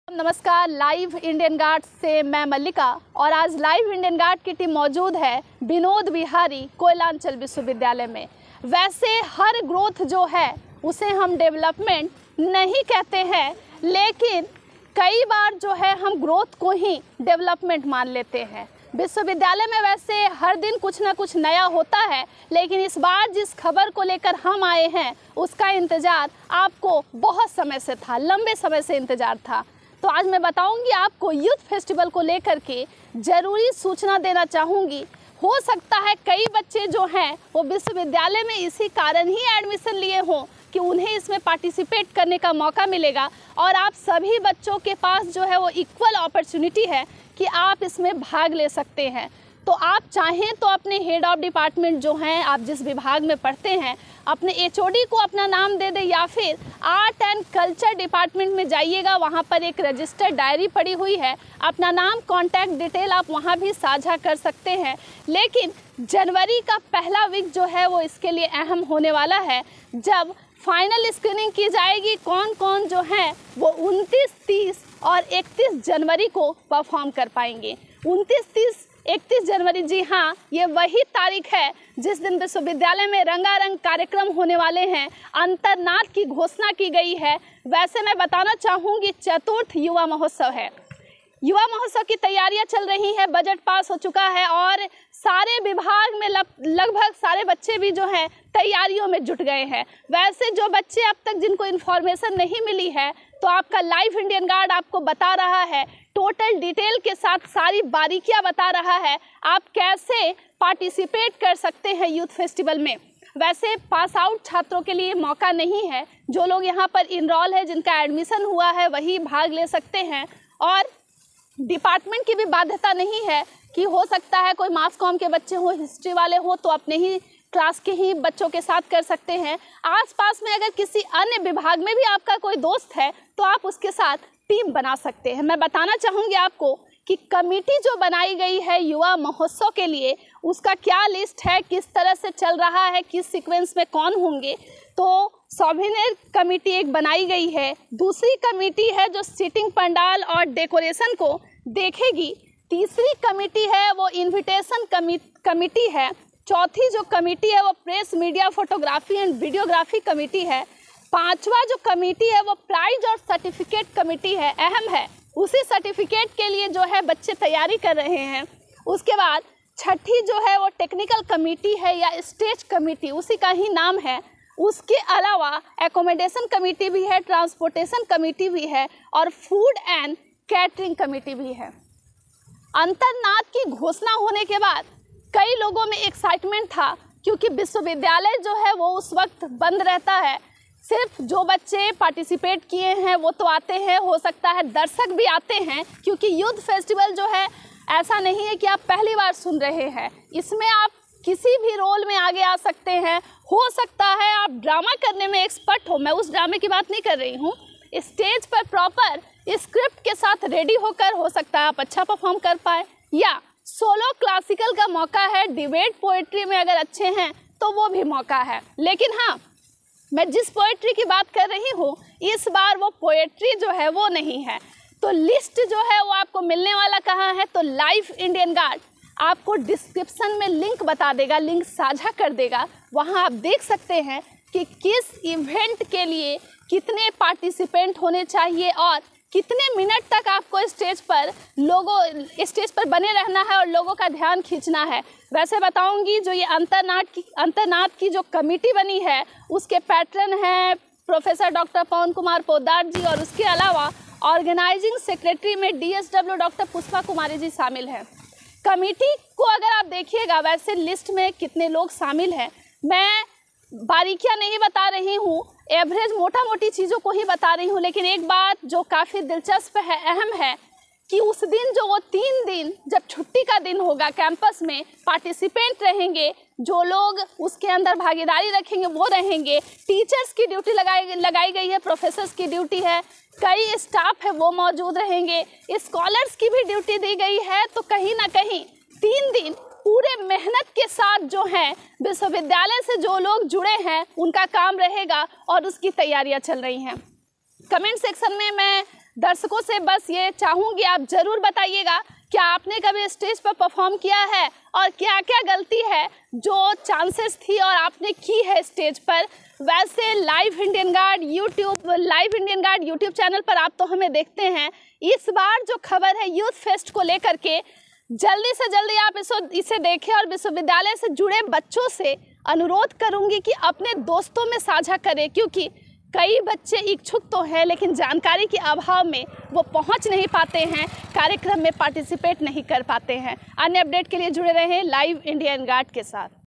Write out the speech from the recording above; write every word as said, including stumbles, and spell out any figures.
नमस्कार, live Indian guard से मैं मल्लिका और आज लाइव इंडियन गार्ड की टीम मौजूद है विनोद विहारी कोयलांचल विश्वविद्यालय में। वैसे हर ग्रोथ जो है उसे हम डेवलपमेंट नहीं कहते हैं, लेकिन कई बार जो है हम ग्रोथ को ही डेवलपमेंट मान लेते हैं। विश्वविद्यालय में वैसे हर दिन कुछ ना कुछ नया होता है, लेकिन इस बार जिस खबर को लेकर हम आए हैं उसका इंतज़ार आपको बहुत समय से था, लंबे समय से इंतज़ार था। तो आज मैं बताऊंगी आपको यूथ फेस्टिवल को लेकर के ज़रूरी सूचना देना चाहूँगी। हो सकता है कई बच्चे जो हैं वो विश्वविद्यालय में इसी कारण ही एडमिशन लिए हों कि उन्हें इसमें पार्टिसिपेट करने का मौका मिलेगा, और आप सभी बच्चों के पास जो है वो इक्वल अपॉर्चुनिटी है कि आप इसमें भाग ले सकते हैं। तो आप चाहें तो अपने हेड ऑफ डिपार्टमेंट जो हैं, आप जिस विभाग में पढ़ते हैं, अपने एचओडी को अपना नाम दे दें, या फिर आर्ट एंड कल्चर डिपार्टमेंट में जाइएगा। वहाँ पर एक रजिस्टर्ड डायरी पड़ी हुई है, अपना नाम, कॉन्टैक्ट डिटेल आप वहाँ भी साझा कर सकते हैं। लेकिन जनवरी का पहला वीक जो है वो इसके लिए अहम होने वाला है, जब फाइनल स्क्रीनिंग की जाएगी। कौन कौन जो है वो उनतीस, तीस और इकतीस जनवरी को परफॉर्म कर पाएंगे। उनतीस, तीस, इकतीस जनवरी, जी हाँ, ये वही तारीख है जिस दिन विश्वविद्यालय में रंगारंग कार्यक्रम होने वाले हैं। अंतर्नाद की घोषणा की गई है। वैसे मैं बताना चाहूँगी चतुर्थ युवा महोत्सव है। युवा महोत्सव की तैयारियां चल रही हैं, बजट पास हो चुका है और सारे विभाग में लगभग सारे बच्चे भी जो हैं तैयारियों में जुट गए हैं। वैसे जो बच्चे अब तक जिनको इन्फॉर्मेशन नहीं मिली है, तो आपका लाइव इंडियन गार्ड आपको बता रहा है, टोटल डिटेल के साथ सारी बारीकियां बता रहा है आप कैसे पार्टिसिपेट कर सकते हैं यूथ फेस्टिवल में। वैसे पास आउट छात्रों के लिए मौका नहीं है, जो लोग यहाँ पर इनरोल है, जिनका एडमिशन हुआ है, वही भाग ले सकते हैं। और डिपार्टमेंट की भी बाध्यता नहीं है कि हो सकता है कोई मास कॉम के बच्चे हो, हिस्ट्री वाले हो, तो अपने ही क्लास के ही बच्चों के साथ कर सकते हैं। आसपास में अगर किसी अन्य विभाग में भी आपका कोई दोस्त है तो आप उसके साथ टीम बना सकते हैं। मैं बताना चाहूँगी आपको कि कमेटी जो बनाई गई है युवा महोत्सव के लिए, उसका क्या लिस्ट है, किस तरह से चल रहा है, किस सीक्वेंस में कौन होंगे। तो सॉवेनियर कमेटी एक बनाई गई है, दूसरी कमेटी है जो सीटिंग पंडाल और डेकोरेशन को देखेगी, तीसरी कमेटी है वो इन्विटेशन कमेटी है, चौथी जो कमेटी है वो press, media, photography and videography committee है, पांचवा जो कमेटी है वो प्राइज और सर्टिफिकेट कमेटी है, अहम है। उसी सर्टिफिकेट के लिए जो है बच्चे तैयारी कर रहे हैं। उसके बाद छठी जो है वो टेक्निकल कमेटी है या स्टेज कमेटी, उसी का ही नाम है। उसके अलावा एकोमोडेशन कमेटी भी है, ट्रांसपोर्टेशन कमेटी भी है और फूड एंड कैटरिंग कमेटी भी है। अंतर्नाद की घोषणा होने के बाद कई लोगों में एक्साइटमेंट था, क्योंकि विश्वविद्यालय जो है वो उस वक्त बंद रहता है। सिर्फ जो बच्चे पार्टिसिपेट किए हैं वो तो आते हैं, हो सकता है दर्शक भी आते हैं, क्योंकि यूथ फेस्टिवल जो है ऐसा नहीं है कि आप पहली बार सुन रहे हैं। इसमें आप किसी भी रोल में आगे आ सकते हैं। हो सकता है आप ड्रामा करने में एक्सपर्ट हो, मैं उस ड्रामे की बात नहीं कर रही हूँ। स्टेज पर प्रॉपर स्क्रिप्ट के साथ रेडी होकर हो सकता है आप अच्छा परफॉर्म कर पाए, या सोलो क्लासिकल का मौका है, डिबेट पोएट्री में अगर अच्छे हैं तो वो भी मौका है। लेकिन हाँ, मैं जिस पोएट्री की बात कर रही हूँ इस बार वो पोएट्री जो है वो नहीं है। तो लिस्ट जो है वो आपको मिलने वाला कहाँ है, तो लाइव इंडियन गार्ड आपको डिस्क्रिप्शन में लिंक बता देगा, लिंक साझा कर देगा। वहाँ आप देख सकते हैं कि किस इवेंट के लिए कितने पार्टिसिपेंट होने चाहिए और कितने मिनट तक आपको स्टेज पर लोगों स्टेज पर बने रहना है और लोगों का ध्यान खींचना है। वैसे बताऊंगी, जो ये अंतर्नाद की अंतर्नाद की जो कमेटी बनी है उसके पैटर्न हैं प्रोफेसर डॉक्टर पवन कुमार पोद्दार जी, और उसके अलावा ऑर्गेनाइजिंग सेक्रेटरी में डीएसडब्ल्यू डॉक्टर पुष्पा कुमारी जी शामिल हैं। कमेटी को अगर आप देखिएगा, वैसे लिस्ट में कितने लोग शामिल हैं मैं बारीकियां नहीं बता रही हूँ, एवरेज मोटा मोटी चीज़ों को ही बता रही हूँ। लेकिन एक बात जो काफ़ी दिलचस्प है, अहम है, कि उस दिन जो वो तीन दिन जब छुट्टी का दिन होगा, कैंपस में पार्टिसिपेंट रहेंगे, जो लोग उसके अंदर भागीदारी रखेंगे वो रहेंगे। टीचर्स की ड्यूटी लगाई लगाई गई है, प्रोफेसर्स की ड्यूटी है, कई स्टाफ है वो मौजूद रहेंगे, स्कॉलर्स की भी ड्यूटी दी गई है। तो कहीं ना कहीं तीन दिन पूरे मेहनत के साथ जो हैं विश्वविद्यालय से जो लोग जुड़े हैं उनका काम रहेगा और उसकी तैयारियां चल रही हैं। कमेंट सेक्शन में मैं दर्शकों से बस ये चाहूँगी, आप ज़रूर बताइएगा क्या आपने कभी स्टेज पर परफॉर्म किया है और क्या क्या गलती है जो चांसेस थी और आपने की है स्टेज पर। वैसे live Indian guard YouTube live Indian guard YouTube channel पर आप तो हमें देखते हैं। इस बार जो खबर है यूथ फेस्ट को लेकर के, जल्दी से जल्दी आप इसो इसे देखें और विश्वविद्यालय से जुड़े बच्चों से अनुरोध करूंगी कि अपने दोस्तों में साझा करें, क्योंकि कई बच्चे इच्छुक तो हैं लेकिन जानकारी के अभाव में वो पहुंच नहीं पाते हैं, कार्यक्रम में पार्टिसिपेट नहीं कर पाते हैं। अन्य अपडेट के लिए जुड़े रहें लाइव इंडियन गार्ड के साथ।